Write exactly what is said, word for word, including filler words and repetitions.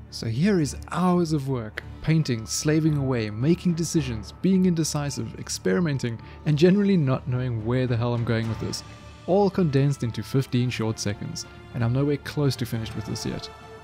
So here is hours of work, painting, slaving away, making decisions, being indecisive, experimenting, and generally not knowing where the hell I'm going with this, all condensed into fifteen short seconds, and I'm nowhere close to finished with this yet.